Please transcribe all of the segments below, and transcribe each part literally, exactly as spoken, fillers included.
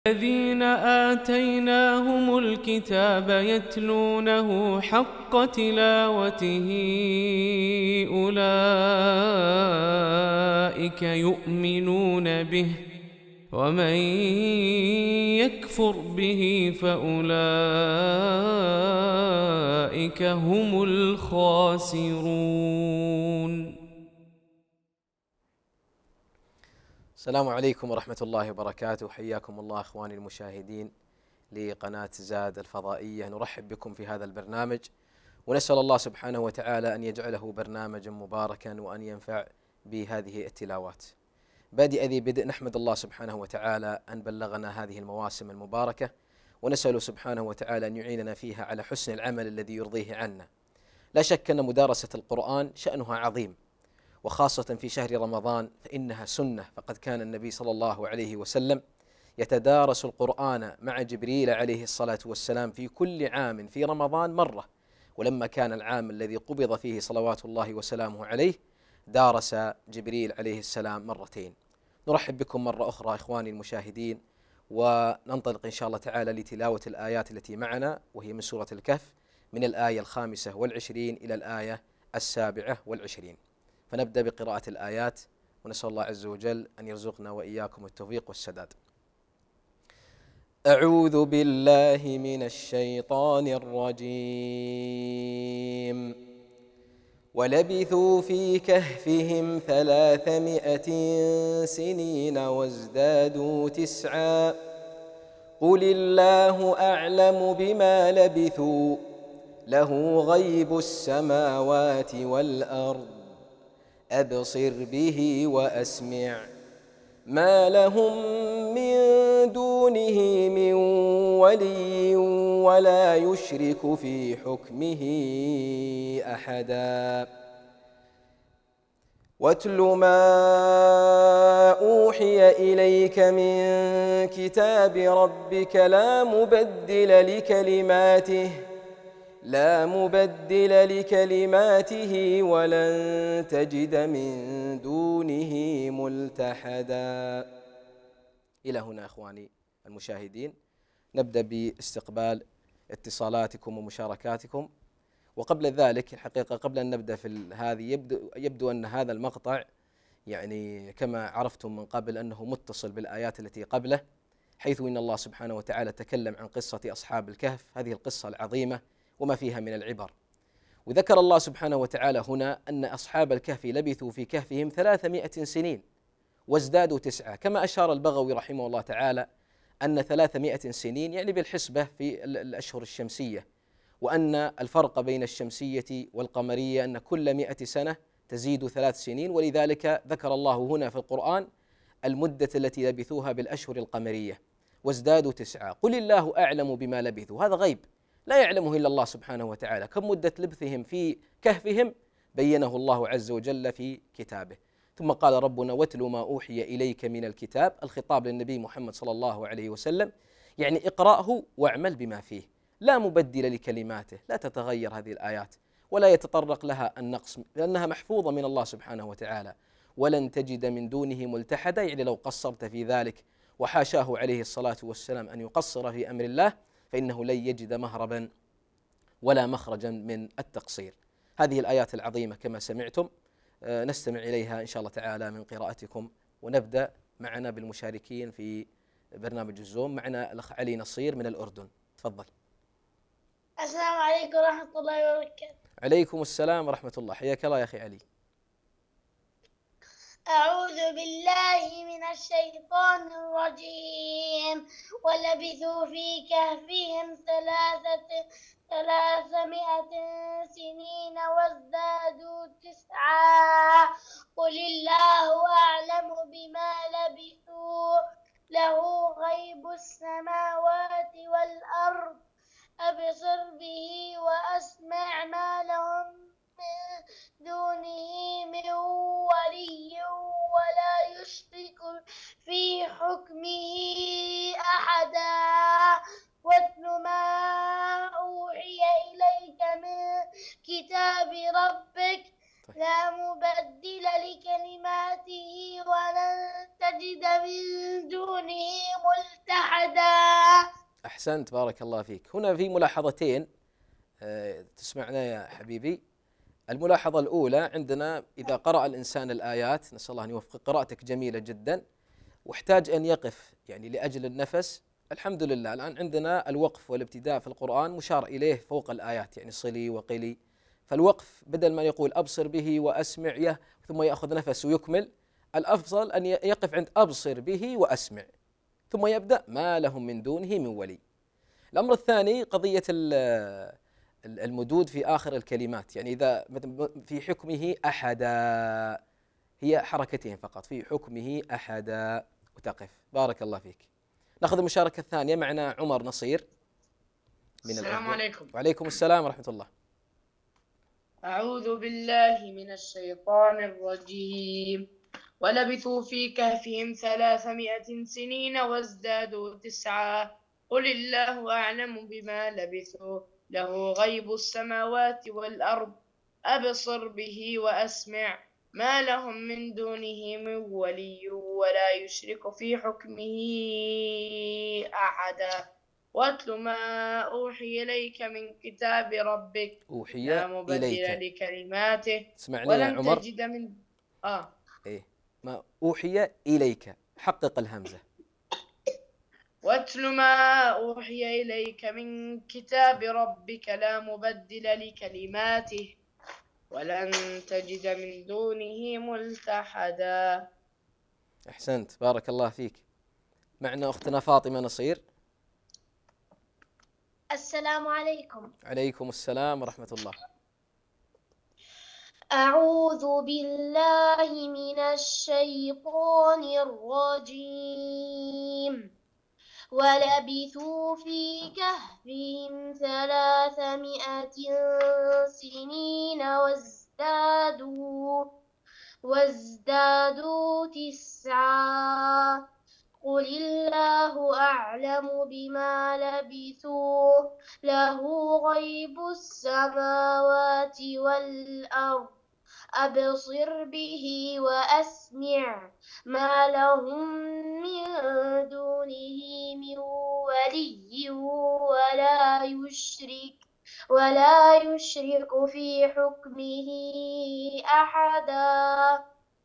الذين آتيناهم الكتاب يتلونه حق تلاوته أولئك يؤمنون به ومن يكفر به فأولئك هم الخاسرون. السلام عليكم ورحمة الله وبركاته. حياكم الله أخواني المشاهدين لقناة زاد الفضائية. نرحب بكم في هذا البرنامج ونسأل الله سبحانه وتعالى أن يجعله برنامجا مباركا وأن ينفع بهذه التلاوات. بادئ ذي بدء نحمد الله سبحانه وتعالى أن بلغنا هذه المواسم المباركة، ونسأل سبحانه وتعالى أن يعيننا فيها على حسن العمل الذي يرضيه عنا. لا شك أن مدارسة القرآن شأنها عظيم، وخاصة في شهر رمضان فإنها سنة، فقد كان النبي صلى الله عليه وسلم يتدارس القرآن مع جبريل عليه الصلاة والسلام في كل عام في رمضان مرة، ولما كان العام الذي قبض فيه صلوات الله وسلامه عليه دارس جبريل عليه السلام مرتين. نرحب بكم مرة أخرى إخواني المشاهدين، وننطلق إن شاء الله تعالى لتلاوة الآيات التي معنا، وهي من سورة الكهف من الآية الخامسة والعشرين إلى الآية السابعة والعشرين. فنبدأ بقراءة الآيات، ونسأل الله عز وجل أن يرزقنا وإياكم التوفيق والسداد. أعوذ بالله من الشيطان الرجيم. ولبثوا في كهفهم ثلاثمائة سنين وازدادوا تسعا قل الله أعلم بما لبثوا له غيب السماوات والأرض أبصر به وأسمع ما لهم من دونه من ولي ولا يشرك في حكمه أحدا. واتل ما أوحي إليك من كتاب ربك لا مبدل لكلماته لا مبدل لكلماته ولن تجد من دونه ملتحدا. إلى هنا أخواني المشاهدين نبدأ باستقبال اتصالاتكم ومشاركاتكم. وقبل ذلك الحقيقة قبل أن نبدأ في هذه يبدو, يبدو أن هذا المقطع يعني كما عرفتم من قبل أنه متصل بالآيات التي قبله، حيث إن الله سبحانه وتعالى تكلم عن قصة أصحاب الكهف، هذه القصة العظيمة وما فيها من العبر. وذكر الله سبحانه وتعالى هنا أن أصحاب الكهف لبثوا في كهفهم ثلاثمائة سنين وازدادوا تسعة، كما أشار البغوي رحمه الله تعالى أن ثلاثمائة سنين يعني بالحسبة في الأشهر الشمسية، وأن الفرق بين الشمسية والقمرية أن كل مئة سنة تزيد ثلاث سنين، ولذلك ذكر الله هنا في القرآن المدة التي لبثوها بالأشهر القمرية وازدادوا تسعة. قل الله أعلم بما لبثوا، هذا غيب لا يعلمه إلا الله سبحانه وتعالى. كم مدة لبثهم في كهفهم بينه الله عز وجل في كتابه. ثم قال ربنا واتل ما أوحي إليك من الكتاب، الخطاب للنبي محمد صلى الله عليه وسلم، يعني اقرأه واعمل بما فيه، لا مبدل لكلماته، لا تتغير هذه الآيات ولا يتطرق لها النقص، لأنها محفوظة من الله سبحانه وتعالى. ولن تجد من دونه ملتحدا، يعني لو قصرت في ذلك، وحاشاه عليه الصلاة والسلام أن يقصر في أمر الله، فإنه لن يجد مهربا ولا مخرجا من التقصير. هذه الآيات العظيمة كما سمعتم نستمع إليها إن شاء الله تعالى من قراءتكم. ونبدأ معنا بالمشاركين في برنامج الزوم. معنا الأخ علي نصير من الأردن، تفضل. السلام عليكم ورحمة الله وبركاته. عليكم السلام ورحمة الله، حياك الله يا أخي علي. أعوذ بالله من الشيطان الرجيم. ولبثوا في كهفهم ثلاثة ثلاثمائة سنين وازدادوا تسعا قل الله أعلم بما لبثوا له غيب السماوات والأرض أبصر به وأسمع ما لهم من دونه من ولي ولا يشرك في حكمه أحدا. واتل ما أوحي إليك من كتاب ربك لا مبدل لكلماته ولن تجد من دونه ملتحدا. أحسنت بارك الله فيك. هنا في ملاحظتين أه تسمعنا يا حبيبي. الملاحظة الأولى عندنا إذا قرأ الإنسان الآيات، نسأل الله أن يوفقك، قراءتك جميلة جدا، واحتاج أن يقف يعني لأجل النفس. الحمد لله الآن عندنا الوقف والابتداء في القرآن مشار إليه فوق الآيات، يعني صلي وقلي. فالوقف بدل ما يقول أبصر به وأسمع يه ثم يأخذ نفس ويكمل، الأفضل أن يقف عند أبصر به وأسمع ثم يبدأ ما لهم من دونه من ولي. الأمر الثاني قضية المدود في آخر الكلمات، يعني إذا في حكمه أحدا، هي حركتين فقط، في حكمه أحدا وتقف. بارك الله فيك. نأخذ المشاركة الثانية، معنا عمر نصير من الأردن. السلام عليكم. وعليكم السلام ورحمة الله. أعوذ بالله من الشيطان الرجيم. ولبثوا في كهفهم ثلاثمائة سنين وازدادوا تسعا قل الله أعلم بما لبثوا له غيب السماوات والأرض أبصر به وأسمع ما لهم من دونه من ولي ولا يشرك في حكمه أحدا. واتل ما أوحي إليك من كتاب ربك أوحي لا مبدل إليك. لكلماته اسمعني يا ولن عمر. تجد من آه إيه ما أوحي إليك، حقق الهمزة. واتل ما أوحي إليك من كتاب ربك لا مبدل لكلماته ولن تجد من دونه ملتحدا. أحسنت بارك الله فيك. معنا أختنا فاطمة نصير. السلام عليكم. عليكم السلام ورحمة الله. أعوذ بالله من الشيطان الرجيم. ولبثوا في كهفهم ثلاثمائة سنين وازدادوا وازدادوا تسعا قل الله أعلم بما لبثوا له غيب السماوات والأرض أبصر به وأسمع ما لهم من دونه من ولي ولا يشرك ولا يشرك في حكمه أحدا.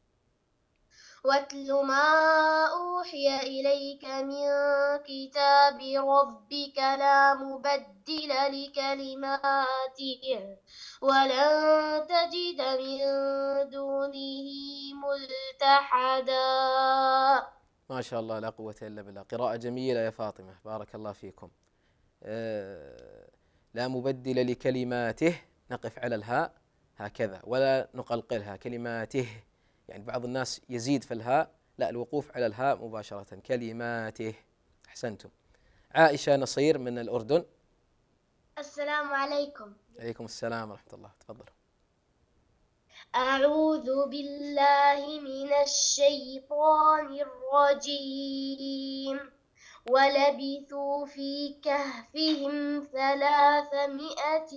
واتل ما أوحي إليك من كتاب ربك لا مبدل لكلماته ولن تجد من دونه ملتحدا. ما شاء الله لا قوة إلا بالله. قراءة جميلة يا فاطمة بارك الله فيكم. أه لا مبدل لكلماته، نقف على الهاء هكذا ولا نقلقلها. كلماته يعني بعض الناس يزيد في الهاء، لا، الوقوف على الهاء مباشرة. كلماته. أحسنتم. عائشة نصير من الأردن. السلام عليكم. عليكم السلام ورحمة الله. تفضلوا. أعوذ بالله من الشيطان الرجيم. ولبثوا في كهفهم ثلاثمائة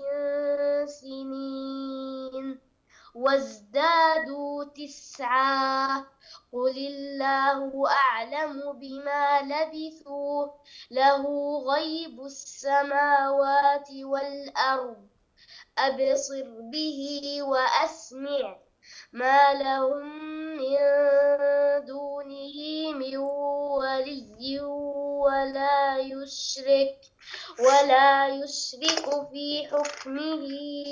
سنين وازدادوا تسعا قل الله أعلم بما لبثوا له غيب السماوات والأرض أبصر به وأسمع ما لهم من دونه من ولي ولا يشرك ولا يشرك في حكمه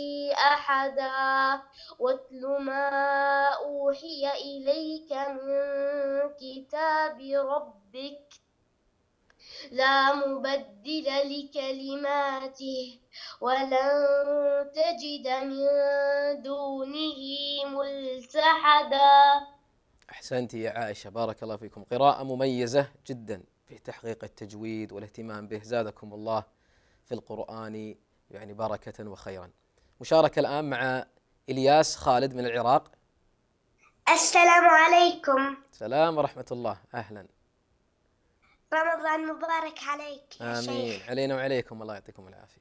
أحدا. واتل ما أوحي إليك من كتاب ربك لا مبدل لكلماته ولن تجد من دونه ملتحدا. أحسنتي يا عائشة بارك الله فيكم. قراءة مميزة جدا في تحقيق التجويد والاهتمام به، زادكم الله في القرآن يعني بركة وخيرا. مشاركة الآن مع إلياس خالد من العراق. السلام عليكم. السلام ورحمة الله. أهلا. رمضان مبارك عليك يا آمين. شيخ. علينا وعليكم، الله يعطيكم العافية.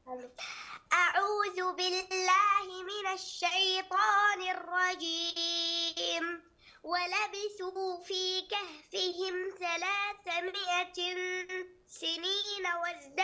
أعوذ بالله من الشيطان الرجيم. ولبثوا في كهفهم ثلاثمائة سنين وازدادوا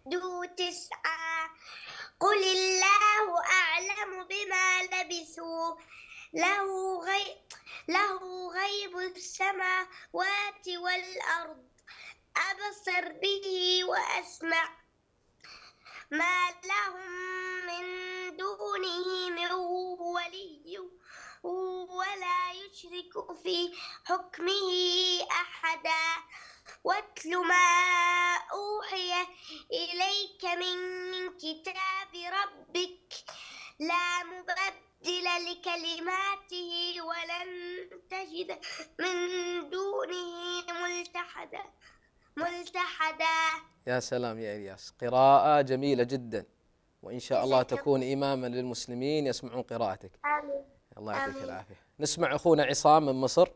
وازدادوا تسعا قل الله أعلم بما لبثوا له غيب له غيب السماوات والأرض أبصر به وأسمع ما لهم من دونه من ولي ولا يشرك في حكمه أحدا واتل ما أوحي إليك من كتاب ربك لا مبدل لكلماته ولن تجد من دونه ملتحدا ملتحدا. يا سلام يا إلياس، قراءة جميلة جدا، وإن شاء الله تكون إماما للمسلمين يسمعون قراءتك. آمين. الله يعطيك آمين. العافية. نسمع أخونا عصام من مصر.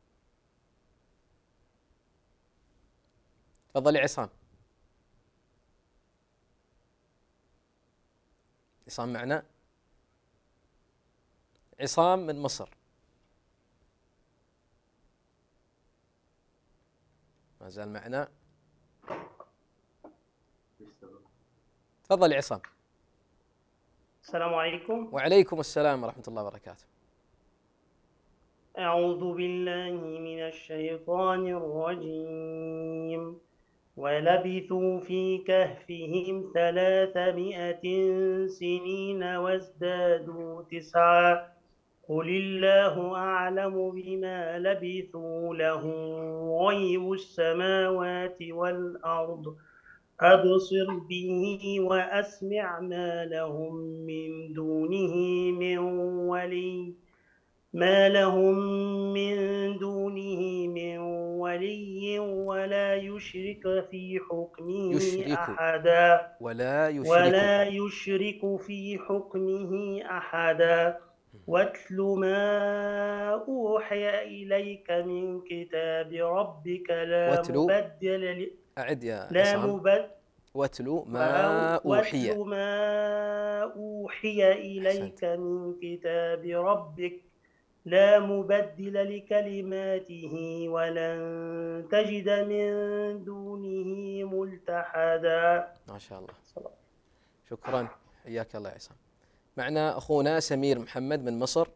تفضل يا عصام. عصام معنا؟ عصام من مصر. ما زال معنا. تفضل يا عصام. السلام عليكم. وعليكم السلام ورحمة الله وبركاته. أعوذ بالله من الشيطان الرجيم. ولبثوا في كهفهم ثلاثمائة سنين وازدادوا تسعا قل الله أعلم بما لبثوا له غيب السماوات والأرض أبصر به وأسمع ما لهم من دونه من ولي ما لهم من دونه من ولي ولا يشرك في حكمه يشرك أحدا ولا يشرك ولا يشرك في حكمه أحدا واتل ما أوحي إليك من كتاب ربك لا واتلو. مبدل ل... أعد يا لا عصام. مبدل واتلو ما أوحي. واتل ما أوحي إليك أحسنت. من كتاب ربك لا مبدل لكلماته ولن تجد من دونه ملتحدا. ما شاء الله. شكرا، حياك الله يا عصام. معنا أخونا سمير محمد من مصر.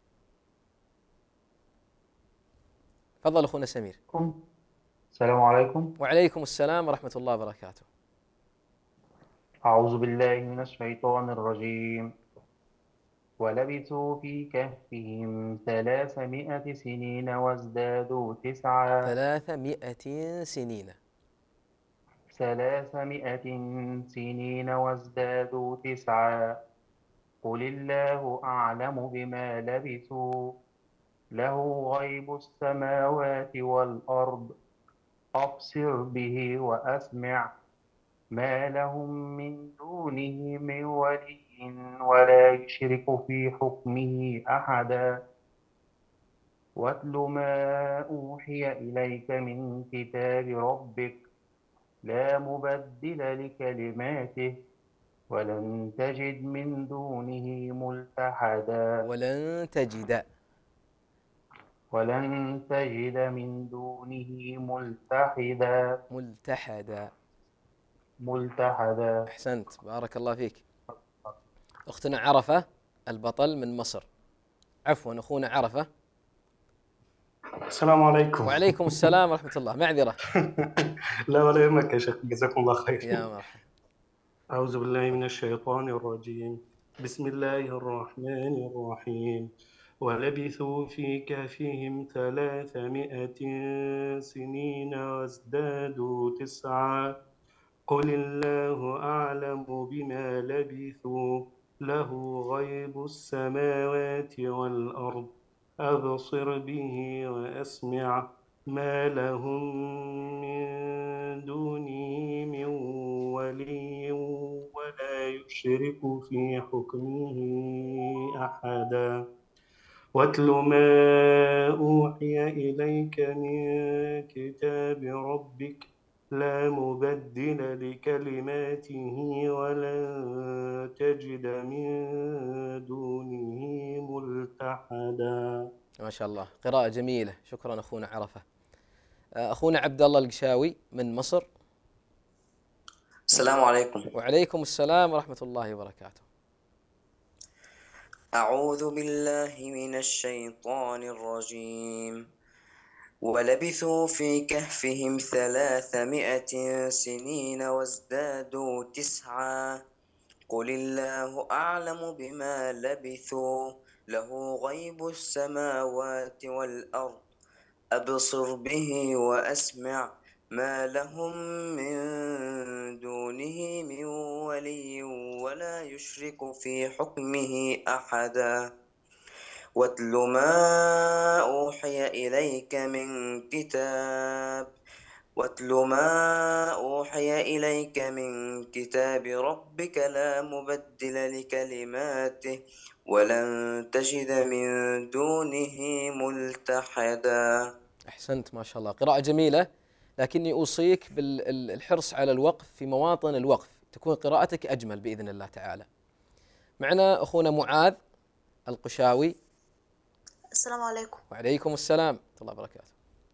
تفضل أخونا سمير. السلام عليكم. وعليكم السلام ورحمة الله وبركاته. أعوذ بالله من الشيطان الرجيم. ولبثوا في كهفهم ثلاثمائة سنين وازدادوا تسعا ثلاثمائة سنين ثلاثمائة سنين وازدادوا تسعا قل الله أعلم بما لبثوا له غيب السماوات والأرض أبصر به وأسمع ما لهم من دونه من ولي ولا يشرك في حكمه أحدا واتل ما أوحي إليك من كتاب ربك لا مبدل لكلماته ولن تجد من دونه ملتحدا ولن تجد ولن تجد من دونه ملتحدا ملتحدا ملتحدا. أحسنت، بارك الله فيك. أختنا عرفة البطل من مصر. عفوا أخونا عرفة. السلام عليكم. وعليكم السلام ورحمة الله. معذرة. لا ولا يهمك يا شيخ، جزاكم الله خير. يا مرحبا. أعوذ بالله من الشيطان الرجيم. بسم الله الرحمن الرحيم. ولبثوا في كهفهم ثلاثمائة سنين وازدادوا تسعا قل الله أعلم بما لبثوا له غيب السماوات والأرض أبصر به وأسمع ما لهم من دونه من ولي ولا يشرك في حكمه أحدا واتل ما أوحي إليك من كتاب ربك لا مبدل لكلماته ولن تجد من دونه ملتحدا. ما شاء الله، قراءة جميلة. شكرا أخونا عرفة. أخونا عبد الله القشاوي من مصر. السلام عليكم. وعليكم السلام ورحمة الله وبركاته. أعوذ بالله من الشيطان الرجيم. ولبثوا في كهفهم ثلاثمائة سنين وازدادوا تسعا قل الله أعلم بما لبثوا له غيب السماوات والأرض أبصر به وأسمع ما لهم من دونه من ولي ولا يشرك في حكمه أحدا واتل ما أوحي إليك من كتاب واتل ما أوحي إليك من كتاب ربك لا مبدل لكلماته ولن تجد من دونه ملتحدا. أحسنت ما شاء الله، قراءة جميلة، لكني أوصيك بالحرص على الوقف في مواطن الوقف، تكون قراءتك أجمل بإذن الله تعالى. معنا أخونا معاذ القشاوي. السلام عليكم. وعليكم السلام ورحمة الله وبركاته.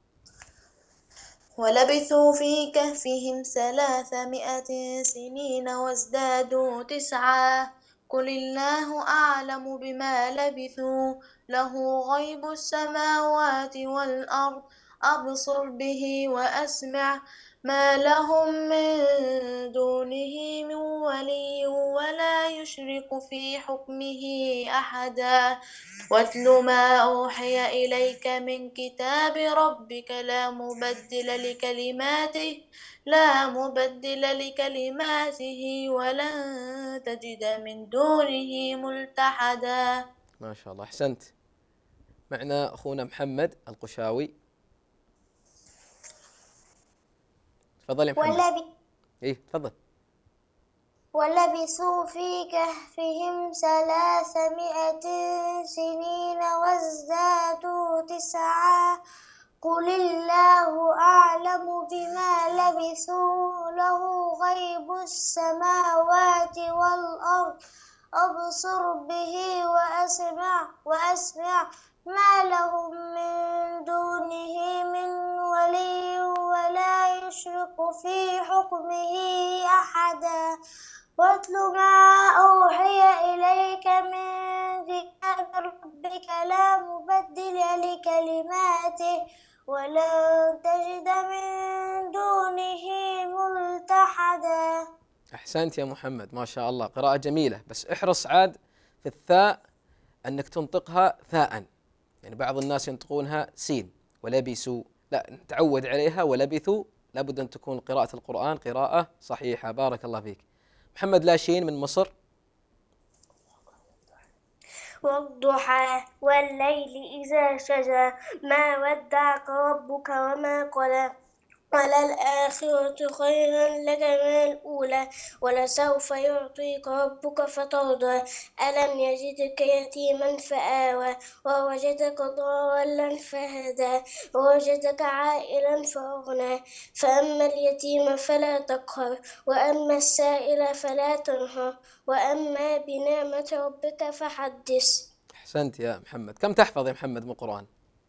ولبثوا في كهفهم ثلاثمائة سنين وازدادوا تسعا قل الله أعلم بما لبثوا له غيب السماوات والأرض أبصر به وأسمع ما لهم من دونه من ولي ولا يشرك في حكمه أحدا واتل ما أوحي إليك من كتاب ربك لا مبدل لكلماته لا مبدل لكلماته ولن تجد من دونه ملتحدا. ما شاء الله أحسنت. معنا أخونا محمد القشاوي. تفضل يا محمد. ولبث إيه تفضل. ولبثوا في كهفهم ثلاثمائة سنين وازدادوا تسعا قل الله أعلم بما لبثوا له غيب السماوات والأرض أبصر به وأسمع وأسمع ما لهم من دونه من ولي ولا يشرك في حكمه أحدا واتل ما أوحي إليك من كتاب ربك لا مبدل لكلماته ولن تجد من دونه ملتحدا. أحسنت يا محمد ما شاء الله، قراءة جميلة، بس احرص عاد في الثاء أنك تنطقها ثاء، يعني بعض الناس ينطقونها سين. ولبسوا لا، نتعود عليها ولبثوا، لابد أن تكون قراءة القرآن قراءة صحيحة. بارك الله فيك. محمد لاشين من مصر. والضحى والليل إذا سجى ما ودعك ربك وما قلى وللآخرة خير لك من الأولى ولسوف يعطيك ربك فترضى ألم يجدك يتيما فآوى ووجدك ضالا فهدى ووجدك عائلا فأغنى فأما اليتيم فلا تقهر وأما السائل فلا تنهر وأما بنعمة ربك فحدث. أحسنت يا محمد. كم تحفظ يا محمد من القرآن؟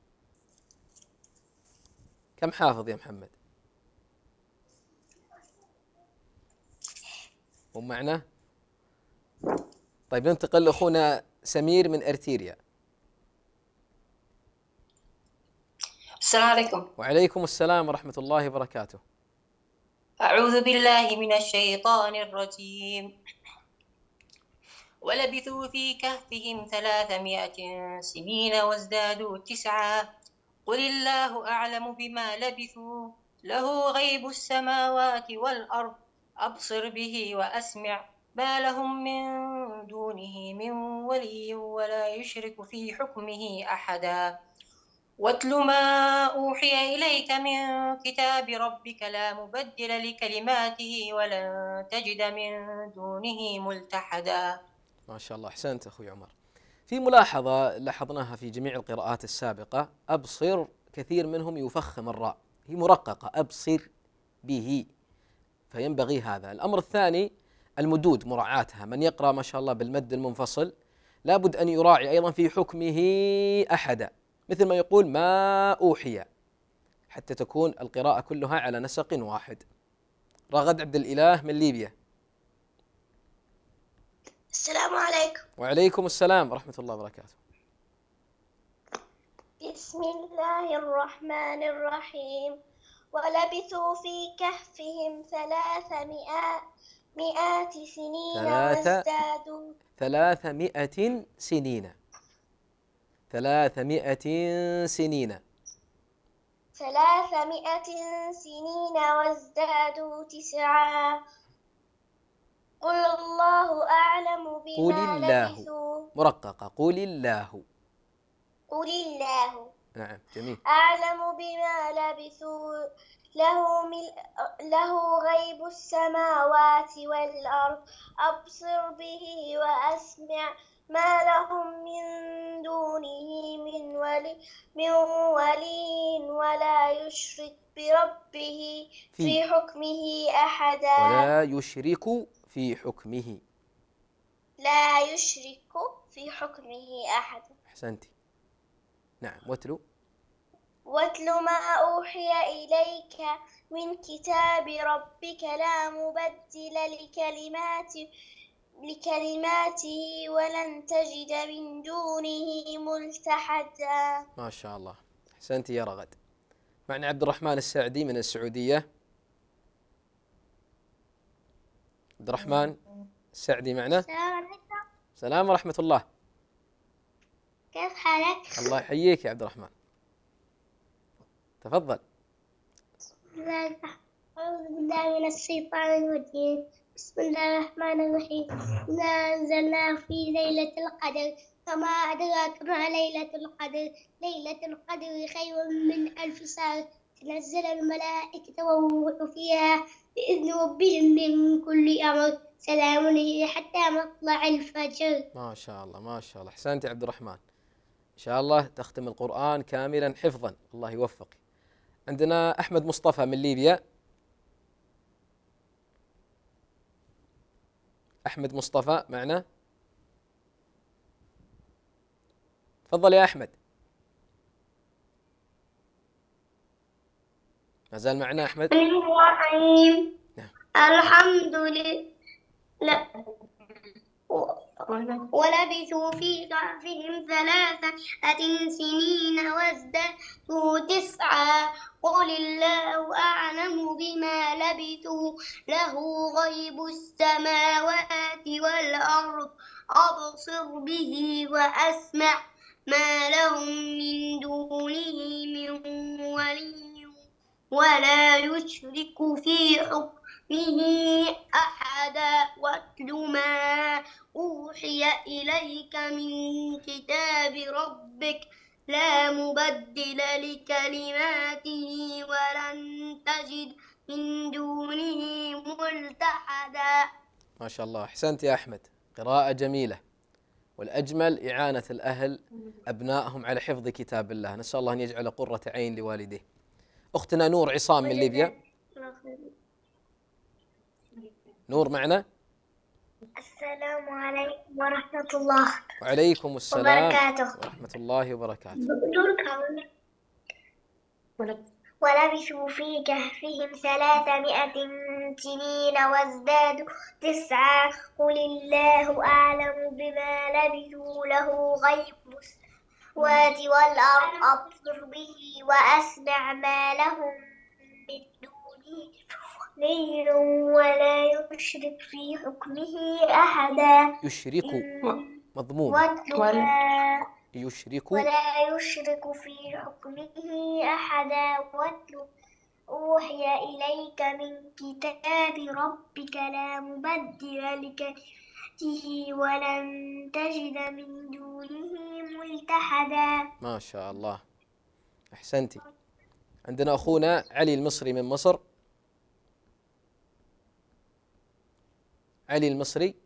كم حافظ يا محمد؟ ومعنا. طيب ننتقل لأخونا سمير من أرتيريا. السلام عليكم. وعليكم السلام ورحمة الله وبركاته. أعوذ بالله من الشيطان الرجيم. ولبثوا في كهفهم ثلاثمائة سنين وازدادوا تسعا قل الله أعلم بما لبثوا له غيب السماوات والأرض أبصر به وأسمع ما لهم من دونه من ولي ولا يشرك في حكمه أحدا واتل ما أوحي إليك من كتاب ربك لا مبدل لكلماته ولن تجد من دونه ملتحدا. ما شاء الله أحسنت أخوي عمر. في ملاحظة لاحظناها في جميع القراءات السابقة، أبصر كثير منهم يفخم الراء، هي مرققة أبصر به، فينبغي هذا. الأمر الثاني المدود مراعاتها، من يقرأ ما شاء الله بالمد المنفصل لابد أن يراعي أيضا في حكمه أحدا، مثل ما يقول ما أوحي، حتى تكون القراءة كلها على نسق واحد. رغد عبد الإله من ليبيا. السلام عليكم. وعليكم السلام ورحمة الله وبركاته. بسم الله الرحمن الرحيم. ولبثوا في كهفهم ثلاثمائة مئات سنين ثلاثة وازدادوا ثلاثمائة سنين ثلاثمائة سنين ثلاثمائة سنين وازدادوا تسعا. قل الله أعلم قل بما الله لبثوا. مرققة. قل الله. قل الله نعم جميل. أعلم بما لبثوا له, مل... له غيب السماوات والأرض أبصر به وأسمع ما لهم من دونه من ولي, من ولي ولا يشرك بربه في, في حكمه أحدا. ولا يشرك في حكمه. لا يشرك في حكمه أحدا. أحسنتي. نعم. واتلو واتل ما أوحي إليك من كتاب ربك لا مبدل لكلماته لكلماته ولن تجد من دونه ملتحدا. ما شاء الله. أحسنتي يا رغد. معنا عبد الرحمن السعدي من السعودية. عبد الرحمن السعدي معنا. السلام عليكم. السلام ورحمة الله. كيف حالك؟ الله يحييك يا عبد الرحمن. تفضل. أعوذ بالله من الشيطان الرجيم. بسم الله الرحمن الرحيم. إنا أنزلناه في ليلة القدر فما أدراك ما ليلة القدر. ليلة القدر خير من ألف شهر. تنزل الملائكة والروح فيها بإذن ربهم من كل أمر. سلام هي حتى مطلع الفجر. ما شاء الله ما شاء الله. أحسنت يا عبد الرحمن. إن شاء الله تختم القرآن كاملا حفظا. الله يوفقك. عندنا أحمد مصطفى من ليبيا. أحمد مصطفى معنا. تفضل يا أحمد. ما زال معنا أحمد. الرحيم. نعم. الحمد لله. لا. ولبثوا في كهفهم ثلاثمائة سنين وازدادوا تسعا. قل الله أعلم بما لبثوا له غيب السماوات والأرض أبصر به وأسمع ما لهم من دونه من ولي ولا يشرك في حكمه أحدا. واتل ما أوحي إليك من كتاب ربك لا مبدل لكلماته ولن تجد من دونه ملتحدا. ما شاء الله. أحسنت يا أحمد. قراءة جميلة. والأجمل إعانة الأهل أبنائهم على حفظ كتاب الله. نسأل الله أن يجعل قرة عين لوالديه. أختنا نور عصام من ليبيا. نور معنا. السلام عليكم ورحمة الله وعليكم السلام وبركاته. ورحمة الله وبركاته. ولبثوا في كهفهم ثلاثمائة سنين وازدادوا تسعا. قل الله أعلم بما لبثوا له غيب السماوات والأرض أبصر به وأسمع ما لهم من دونه ولي ولا يشرك في حكمه أحدا. يشرك مضموم. ولا يشرك ولا يشرك في حكمه أحدا. واتل أوحي إليك من كتاب ربك لا مبدل لكلماته ولن تجد من دونه ملتحدا. ما شاء الله. أحسنتي. عندنا أخونا علي المصري من مصر. علي المصري.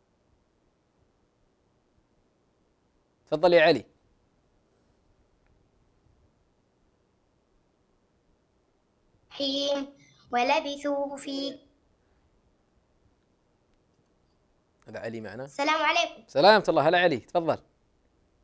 تفضل يا علي. حين ولبثوا في. هذا علي معنا. السلام عليكم. سلامة الله. هلا علي. تفضل.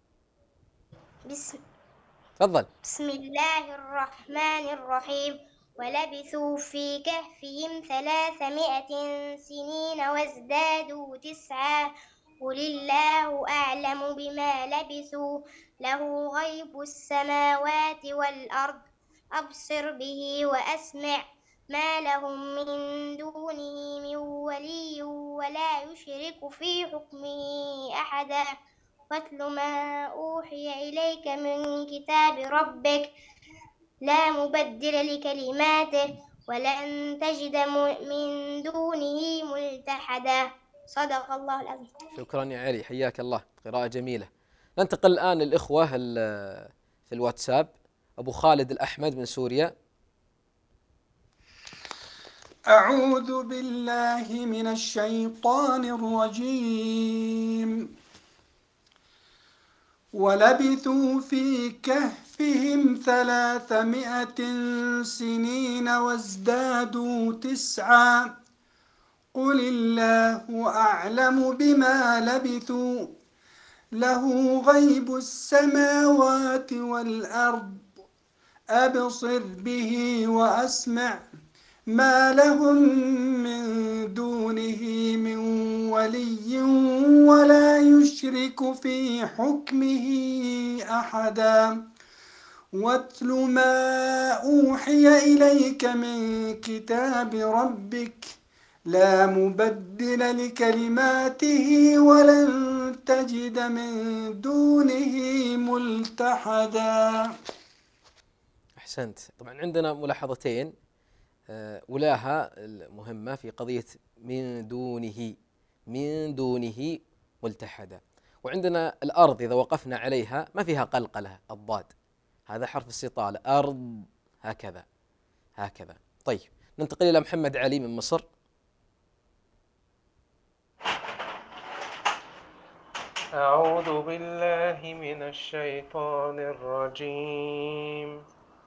بسم تفضل. بسم الله الرحمن الرحيم. ولبثوا في كهفهم ثلاثمائة سنين وازدادوا تسعا قل الله أعلم بما لبثوا له غيب السماوات والأرض أبصر به وأسمع ما لهم من دونه من ولي ولا يشرك في حكمه أحدا واتل ما أوحي إليك من كتاب ربك لا مبدل لكلماته ولن تجد من دونه ملتحدا صدق الله العظيم. شكرا يا علي، حياك الله، قراءة جميلة. ننتقل الآن للإخوة في الواتساب. أبو خالد الأحمد من سوريا. أعوذ بالله من الشيطان الرجيم ولبثوا في كهفهم ثلاثمائة سنين وازدادوا تسعا قل الله أعلم بما لبثوا له غيب السماوات والأرض أبصر به وأسمع ما لهم من دونه من ولي ولا يشرك في حكمه أحدا واتل ما أوحي إليك من كتاب ربك لا مبدل لكلماته ولن تجد من دونه ملتحدا. أحسنت. طبعا عندنا ملاحظتين ولاها المهمة في قضية من دونه من دونه ملتحدا، وعندنا الأرض إذا وقفنا عليها ما فيها قلقلة، الضاد هذا حرف استطالة، أرض هكذا هكذا. طيب ننتقل إلى محمد علي من مصر. أعوذ بالله من الشيطان الرجيم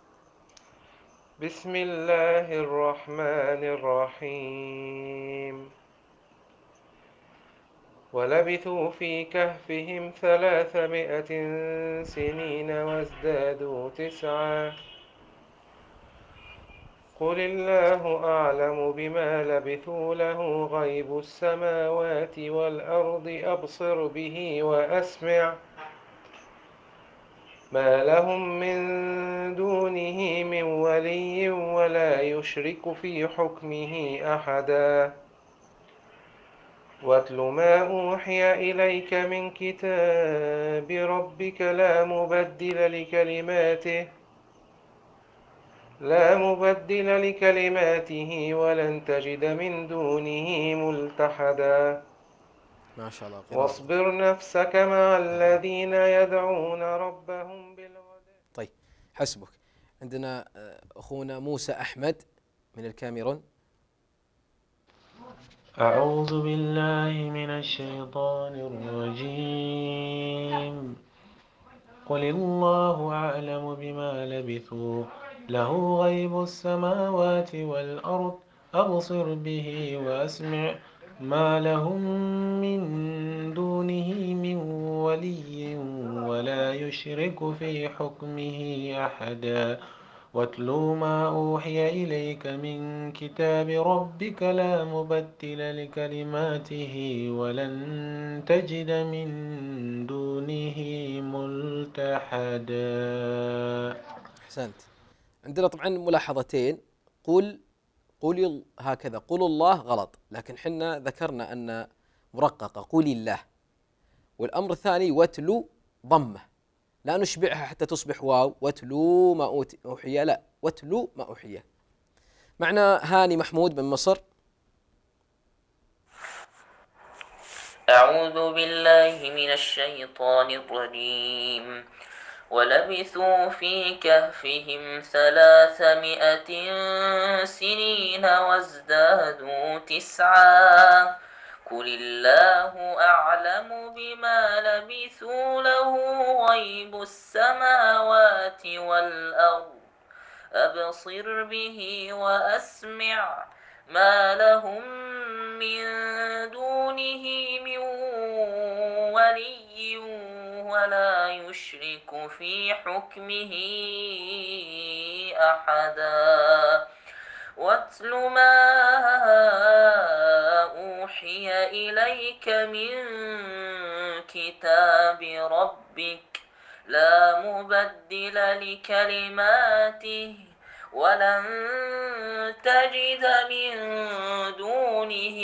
بسم الله الرحمن الرحيم ولبثوا في كهفهم ثلاثمائة سنين وازدادوا تسعا قل الله أعلم بما لبثوا له غيب السماوات والأرض أبصر به وأسمع ما لهم من دونه من ولي ولا يشرك في حكمه أحدا واتل ما أوحي إليك من كتاب ربك لا مبدل لكلماته لا مبدل لكلماته ولن تجد من دونه ملتحدا ما شاء الله. واصبر نفسك مع الذين يدعون ربهم بالغداة. طيب حسبك. عندنا أخونا موسى أحمد من الكاميرون. أعوذ بالله من الشيطان الرجيم قل الله أعلم بما لبثوا له غيب السماوات والأرض أبصر به وأسمع ما لهم من دونه من ولي ولا يشرك في حكمه أحدا واتلو ما أوحي إليك من كتاب ربك لا مبدل لكلماته ولن تجد من دونه ملتحدا. أحسنت. عندنا طبعا ملاحظتين. قل قل هكذا، قل الله غلط، لكن حنا ذكرنا أن مرققة قل الله. والأمر الثاني واتلو ضمة، لا نشبعها حتى تصبح واو، واتلو ما أوحي، لا واتلو ما أوحي. معنا هاني محمود من مصر. أعوذ بالله من الشيطان الرجيم ولبثوا في كهفهم ثلاثمائة سنين وازدادوا تسعا قل الله أعلم بما لبثوا له غيب السماوات والأرض أبصر به وأسمع ما لهم من دونه من ولي ولا يشرك في حكمه أحدا واتل ما أوحي إليك من كتاب ربك لا مبدل لكلماته ولن تجد من دونه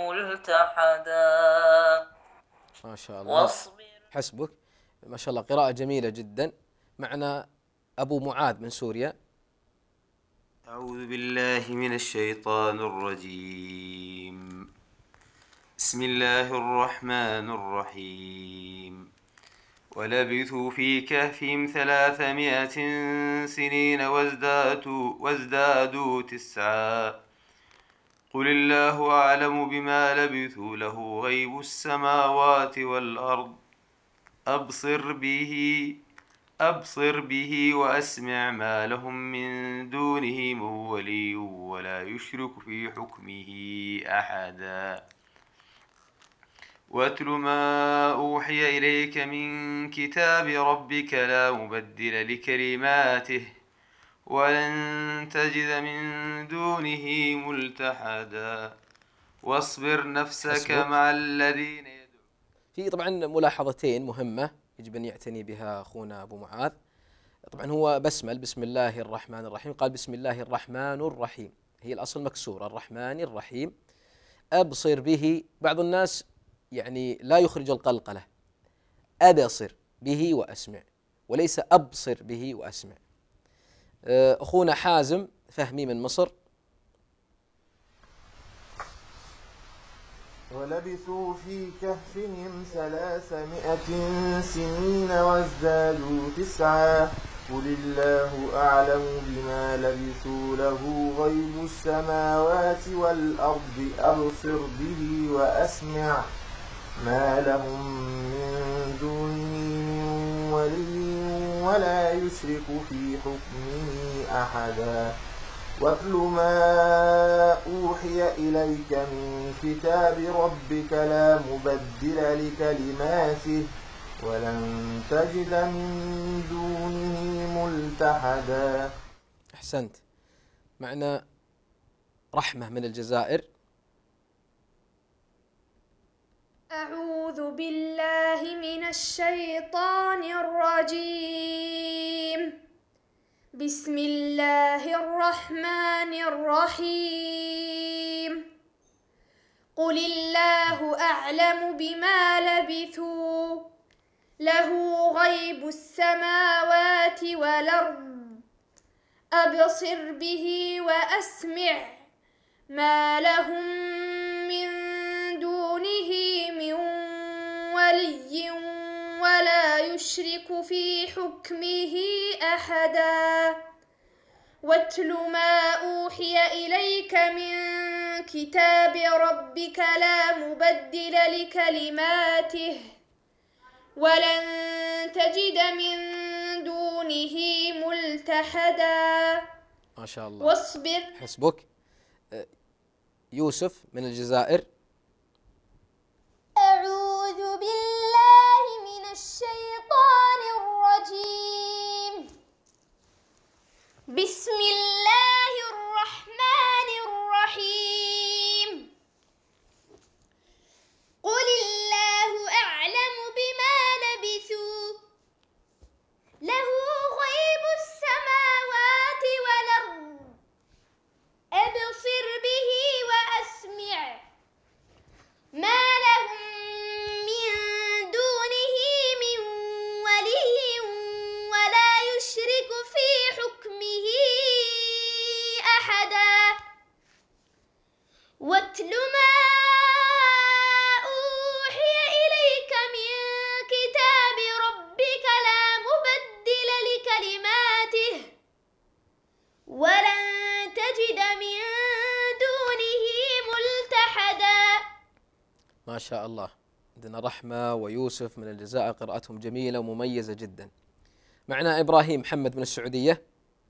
ملتحدا. ما شاء الله. واصبر. حسبك. ما شاء الله، قراءة جميلة جدا. معنا أبو معاذ من سوريا. أعوذ بالله من الشيطان الرجيم. بسم الله الرحمن الرحيم. ولبثوا في كهفهم ثلاثمائة سنين وازدادوا, وازدادوا تسعا قل الله أعلم بما لبثوا له غيب السماوات والأرض أبصر به أبصر به وأسمع ما لهم من دونه من ولي ولا يشرك في حكمه أحدا. واتل ما أوحي إليك من كتاب ربك لا مبدل لكلماته ولن تجد من دونه ملتحدا. واصبر نفسك حسبك. مع الذين يدعون. في طبعا ملاحظتين مهمة يجب أن يعتني بها أخونا أبو معاذ. طبعا هو بسمل بسم الله الرحمن الرحيم، قال بسم الله الرحمن الرحيم، هي الأصل مكسورة الرحمن الرحيم. أبصر به، بعض الناس يعني لا يخرج القلقلة، أبصر به وأسمع وليس أبصر به وأسمع. أخونا حازم فهمي من مصر. ولبثوا في كهفهم ثلاثمائة سنين وازدادوا تسعا قل الله أعلم بما لبثوا له غيب السماوات والأرض أبصر به وأسمع ما لهم من دونه من ولي ولا يشرك في حكمه أحدا. واتل ما أوحي إليك من كتاب ربك لا مبدل لكلماته ولن تجد من دونه ملتحدا. أحسنت. معنا رحمة من الجزائر. أعوذ بالله من الشيطان الرجيم. بسم الله الرحمن الرحيم. قل الله أعلم بما لبثوا له غيب السماوات والأرض أبصر به وأسمع ما لهم من دونه من ولي ولا يشرك في حكمه أحدا. واتل ما أوحي إليك من كتاب ربك لا مبدل لكلماته ولن تجد من دونه ملتحدا. ما شاء الله. واصبر. حسبك. يوسف من الجزائر. أعوذ بالله من الشيطان الرجيم. بسم الله الرحمن الرحيم. قل الله أعلم بما لبثوا له غيب السماوات والأرض أبصر به وأسمع ما لهم من دونه من ولي ولا يشرك في حكمه أحدا. واتل ما أوحي إليك من كتاب ربك لا مبدل لكلماته ولن تجد من دونه ملتحدا. ما شاء الله. عندنا رحمة ويوسف من الجزائر قراءتهم جميلة ومميزة جدا. معنا إبراهيم محمد من السعودية.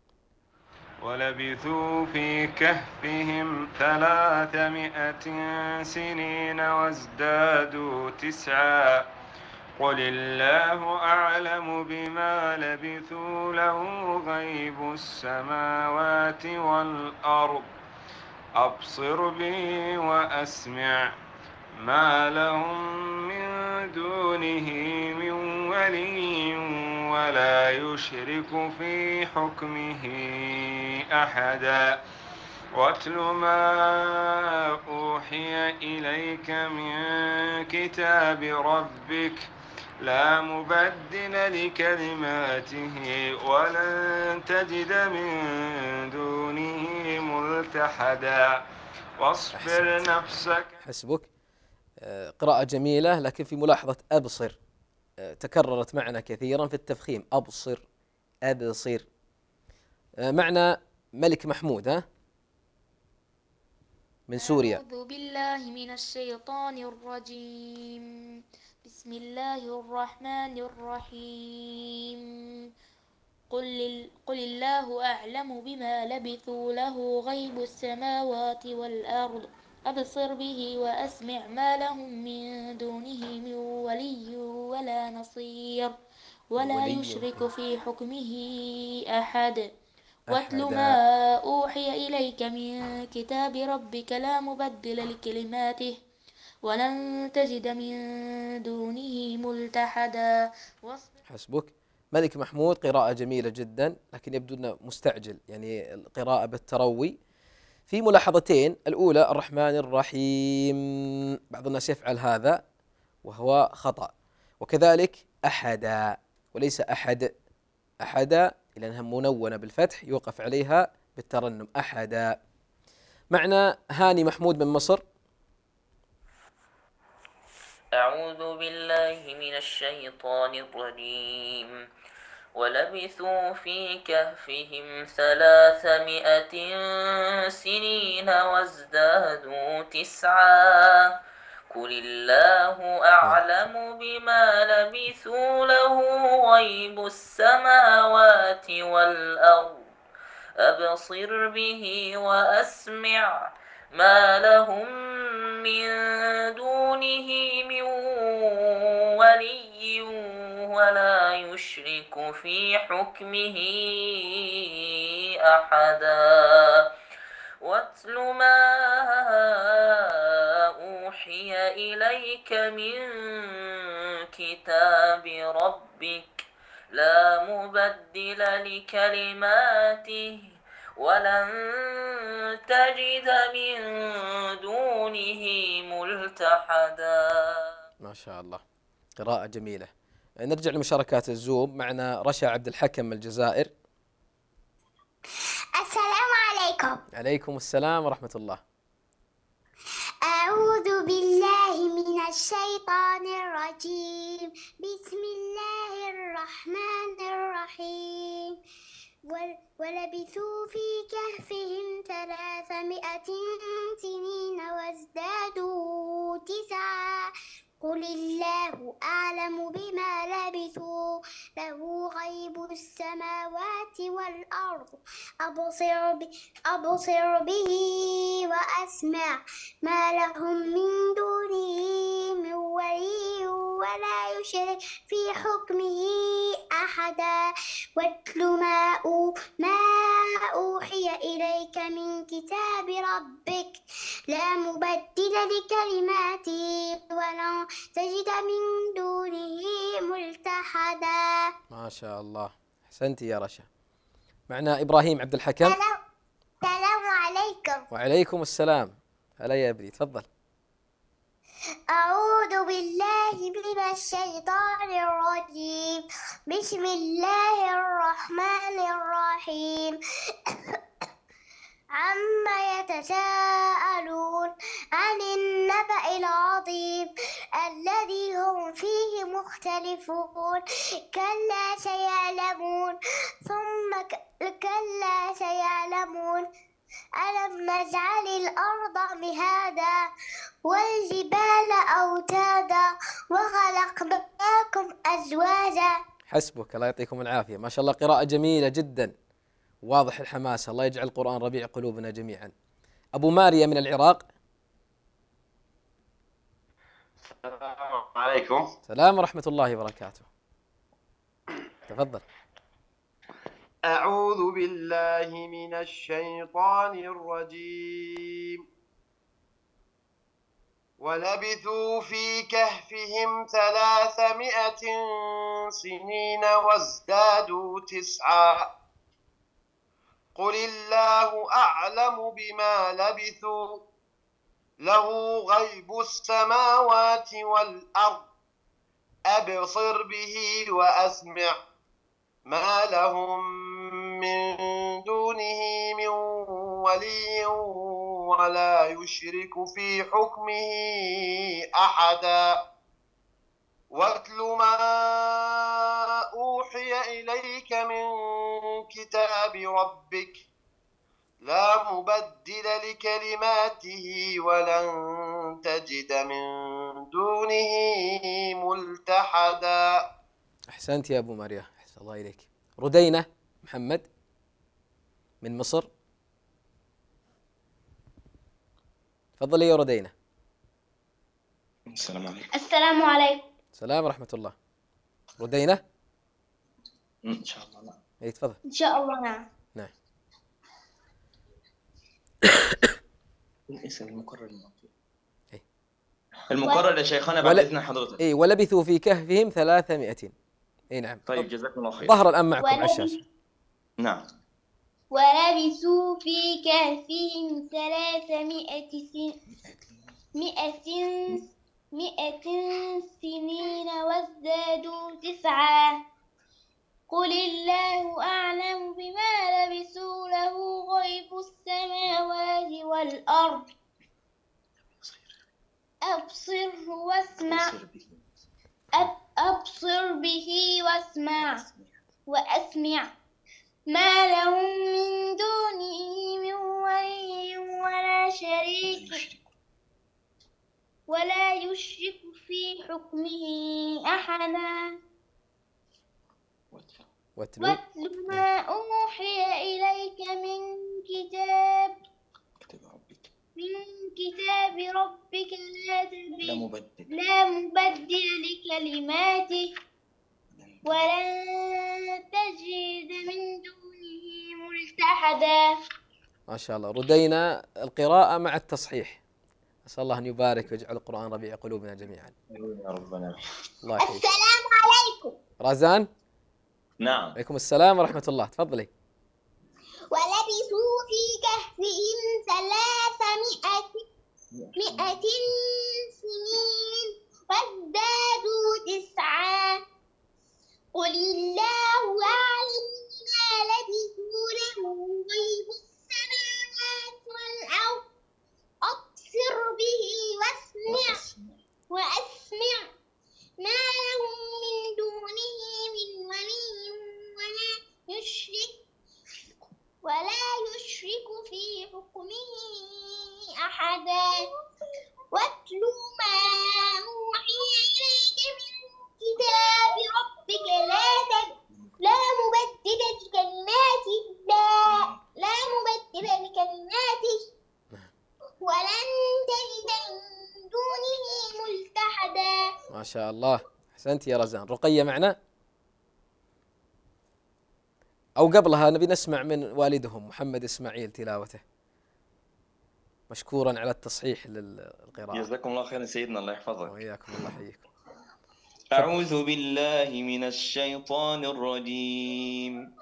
ولبثوا في كهفهم ثلاثمائة سنين وازدادوا تسعا قل الله أعلم بما لبثوا له غيب السماوات والأرض أبصر به وأسمع ما لهم من دونه من ولي ولا يشرك في حكمه أحدا واتل ما أوحي إليك من كتاب ربك لا مبدل لكلماته ولن تجد من دونه ملتحدا واصبر نفسك. حسبك. قراءة جميلة، لكن في ملاحظة أبصر تكررت معنا كثيرا في التفخيم. أبصر أبصر. معنى ملك محمود ها من سوريا. أعوذ بالله من الشيطان الرجيم. بسم الله الرحمن الرحيم. قل, قل الله أعلم بما لبثوا له غيب السماوات والأرض أبصر به وأسمع ما لهم من دونه من ولي ولا نصير ولا يشرك في حكمه أحد واتل ما أوحي إليك من كتاب ربك لا مبدل لكلماته ولن تجد من دونه ملتحدا. حسبك. ملك محمود قراءة جميلة جدا، لكن يبدو أنه مستعجل، يعني القراءة بالتروي. في ملاحظتين، الأولى الرحمن الرحيم، بعض الناس يفعل هذا وهو خطأ، وكذلك أحدا وليس أحد. أحدا لأنها منونة بالفتح يوقف عليها بالترنم. أحدا. معنى هاني محمود من مصر. أعوذ بالله من الشيطان الرجيم. ولبثوا في كهفهم ثلاثمائة سنين وازدادوا تسعا قل الله أعلم بما لبثوا له غيب السماوات والأرض أبصر به وأسمع ما لهم من دونه من ولي ولا يشرك في حكمه أحدا واتل ما أوحي إليك من كتاب ربك لا مبدل لكلماته ولن تجد من دونه ملتحدا. ما شاء الله، قراءة جميلة. نرجع لمشاركات الزوم. معنا رشا عبد الحكم من الجزائر. السلام عليكم. عليكم السلام ورحمة الله. أعوذ بالله من الشيطان الرجيم. بسم الله الرحمن الرحيم. ولبثوا في كهفهم ثلاثمائة سنين وازدادوا تسعا قل الله أعلم بما لبثوا له غيب السماوات والأرض أبصر, ب... أبصر به وأسمع ما لهم من دونه من ولي ولا يشرك في حكمه أحدا واتل ما, أو... ما أوحي إليك من كتاب ربك لا مبدل لكلماته ولا تجد من دونه ملتحدا. ما شاء الله، أحسنتي يا رشا. معنا إبراهيم عبد الحكم. السلام عليكم. وعليكم السلام. هلا يا ابني، تفضل. أعوذ بالله من الشيطان الرجيم. بسم الله الرحمن الرحيم. عما يتساءلون عن النبأ العظيم الذي هم فيه مختلفون كلا سيعلمون ثم كلا سيعلمون ألم نجعل الأرض مهادا والجبال أوتادا وخلقناكم أزواجا. حسبك، الله يعطيكم العافية. ما شاء الله، قراءة جميلة جدا، واضح الحماس. الله يجعل القرآن ربيع قلوبنا جميعا. أبو ماريا من العراق. السلام عليكم. السلام ورحمة الله وبركاته. تفضل. أعوذ بالله من الشيطان الرجيم ولبثوا في كهفهم ثلاثمائة سنين وازدادوا تسعا قل الله أعلم بما لبثوا له غيب السماوات والأرض أبصر به وأسمع ما لهم من دونه من ولي ولا يشرك في حكمه أحدا واتل ما أوحي إليك من كتاب ربك لا مبدل لكلماته ولن تجد من دونه ملتحدا. أحسنت يا أبو مريم، أحسن الله إليك. ردينة محمد من مصر، تفضلي يا ردينة. السلام عليكم. السلام عليكم. السلام ورحمة الله. ردينة؟ إن شاء الله نعم. إيه تفضل. إن شاء الله نعم. نعم. اسم المقرر الموجود. إيه؟ المقرر يا شيخنا بعد إذن حضرتك. إيه ولبثوا في كهفهم ثلاثمائة. إيه نعم. طيب جزاكم الله خير. ظهر الآن معكم على الشاشة. نعم. ولبثوا في كهفهم ثلاثمائة سن... مئة مئة سنين وازدادوا تسعا قل الله أعلم بما لبثوا له غيب السماوات والأرض أبصر واسمع أبصر به واسمع وأسمع ما لهم من دونه من ولي ولا شريك ولا يشرك في حكمه أحدا واتلو واتل ما أوحي إليك من كتاب من كتاب ربك لا تبديل لا مبدل لا مبدل لكلماته ولن تجد من دونه ملتحدا. ما شاء الله. ردينا القراءة مع التصحيح. أسأل الله أن يبارك ويجعل القرآن ربيع قلوبنا جميعا. يا ربنا. الله يحييك. السلام عليكم. رازان. نعم. عليكم السلام ورحمة الله، تفضلي. ولبثوا في كهفهم ثلاثمائة مئة سنين وازدادوا تسعا قل الله أعلم بما لبثوا له غيب السماوات والأرض أبصر به واسمع وأسمع ما لهم من دونه من ولي ولا يشرك ولا يشرك في حكمه أحدا واتل ما أوحي إليك من كتاب ربك لا لا مبدل لكلماته لا لا مبدل لكلماته ولن تجد من دونه ملتحدا. ما شاء الله، أحسنت يا رزان. رقية معنا؟ أو قبلها نبي نسمع من والدهم محمد إسماعيل تلاوته مشكورا على التصحيح للقراءة. جزاكم الله خيرا سيدنا، الله يحفظك. وإياكم، الله يحييكم. أعوذ بالله من الشيطان الرجيم.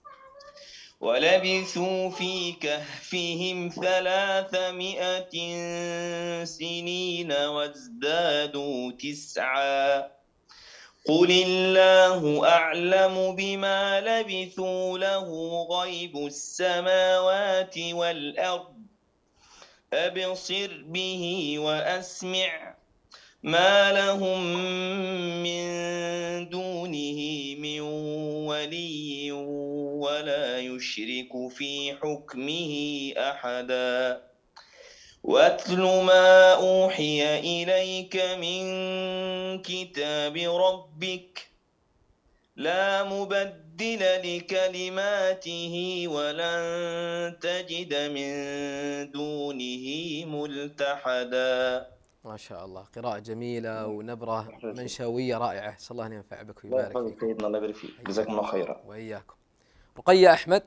ولبثوا في كهفهم ثلاثمائة سنين وازدادوا تسعا قل الله أعلم بما لبثوا له غيب السماوات والأرض أبصر به وأسمع ما لهم من دونه من ولي ولا يشرك في حكمه أحدا واتل ما أوحي إليك من كتاب ربك لا مبدل لكلماته ولن تجد من دونه ملتحدا. ما شاء الله، قراءة جميلة ونبرة منشوية رائعة. أسأل الله أن ينفع بك ويبارك فيك. سيدنا الله يبارك فيك، جزاكم الله خيرا. وإياكم. رقية أحمد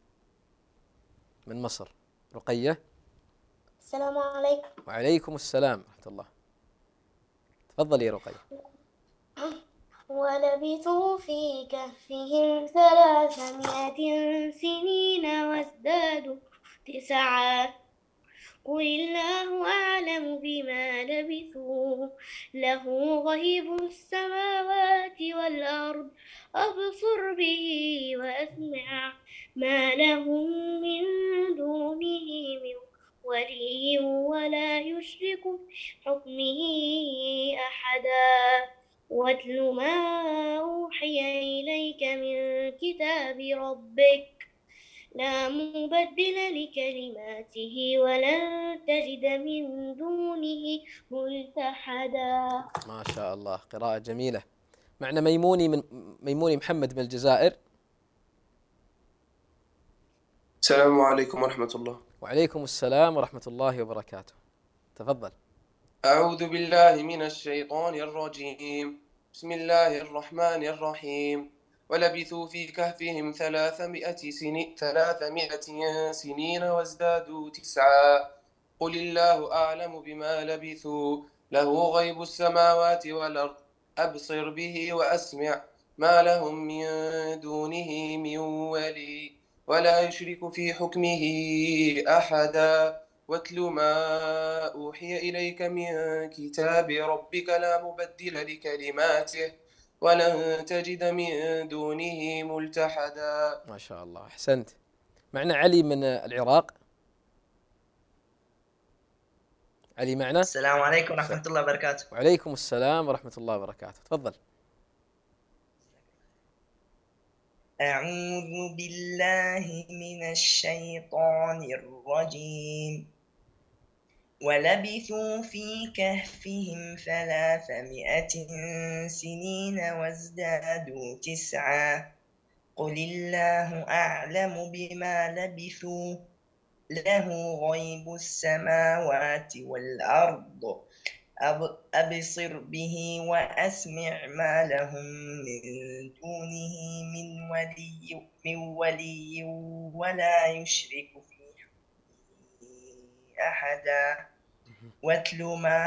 من مصر. رقية. السلام عليكم. وعليكم السلام ورحمة الله. تفضلي يا رقية. ولبثوا في كهفهم ثلاثمائة سنين وازدادوا تسعا قل الله أعلم بما لبثوا له غيب السماوات والأرض أبصر به وأسمع ما لهم من دونه من ولي ولا يشرك في حكمه أحدا واتل ما أوحي إليك من كتاب ربك لا مبدل لكلماته ولن تجد من دونه ملتحدا. ما شاء الله، قراءة جميلة. معنا ميموني من ميموني محمد من الجزائر. السلام عليكم ورحمة الله. وعليكم السلام ورحمة الله وبركاته. تفضل. أعوذ بالله من الشيطان الرجيم. بسم الله الرحمن الرحيم. ولبثوا في كهفهم ثلاثمائة سنين ثلاثمائة سنين وازدادوا تسعا قل الله أعلم بما لبثوا له غيب السماوات والأرض أبصر به وأسمع ما لهم من دونه من ولي ولا يشرك في حكمه أحدا واتل ما أوحي إليك من كتاب ربك لا مبدل لكلماته ولن تجد من دونه ملتحدا. ما شاء الله، أحسنت. معنا علي من العراق. علي معنا. السلام عليكم ورحمة الله وبركاته. وعليكم السلام ورحمة الله وبركاته. تفضل. أعوذ بالله من الشيطان الرجيم. ولبثوا في كهفهم ثلاثمائة سنين وازدادوا تسعا قل الله أعلم بما لبثوا له غيب السماوات والأرض أبصر به وأسمع ما لهم من دونه من ولي, من ولي ولا يشرك في أحدا واتل ما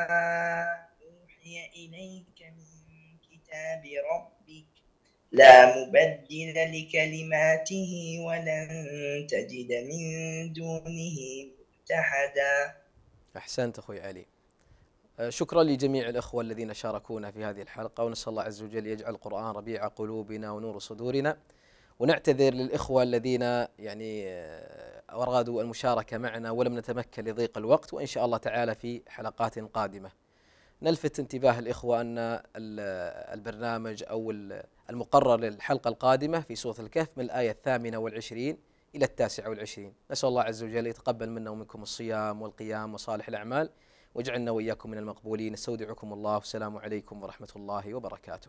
أوحي إليك من كتاب ربك لا مبدل لكلماته ولن تجد من دونه ملتحدا. أحسنت أخوي علي. شكرا لجميع الأخوة الذين شاركونا في هذه الحلقة، ونسأل الله عز وجل يجعل القرآن ربيع قلوبنا ونور صدورنا، ونعتذر للإخوة الذين يعني أرادوا المشاركة معنا ولم نتمكن لضيق الوقت، وإن شاء الله تعالى في حلقات قادمة. نلفت انتباه الإخوة أن البرنامج أو المقرر للحلقة القادمة في سورة الكهف من الآية الثامنة والعشرين إلى التاسعة والعشرين. نسأل الله عز وجل يتقبل منا ومنكم الصيام والقيام وصالح الأعمال، واجعلنا وإياكم من المقبولين. استودعكم الله، والسلام عليكم ورحمة الله وبركاته.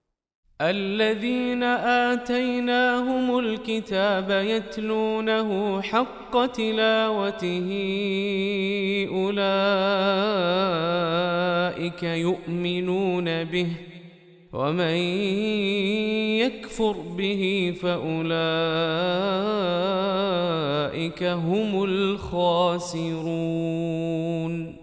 الذين آتيناهم الكتاب يتلونه حق تلاوته أولئك يؤمنون به ومن يكفر به فأولئك هم الخاسرون.